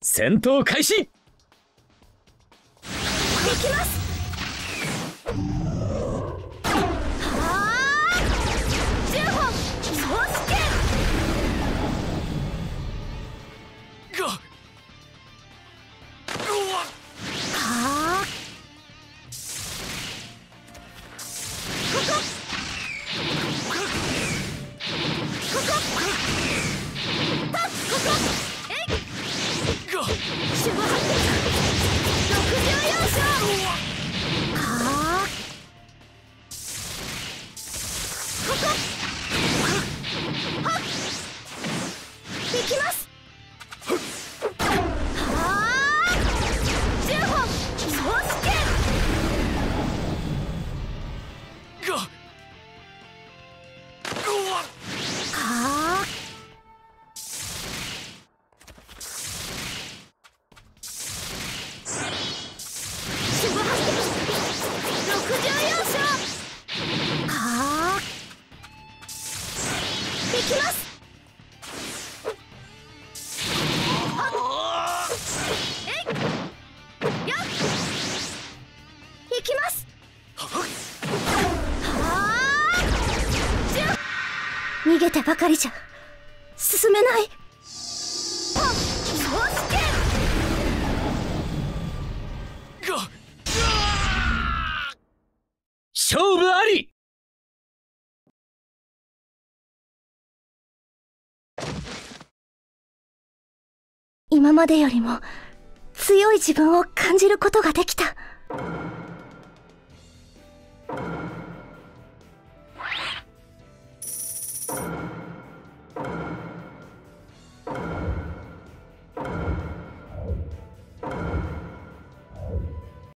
戦闘開始。 できます。10本総試験。逃げてばかりじゃ進めない。 勝負あり。 今までよりも強い自分を感じることができた。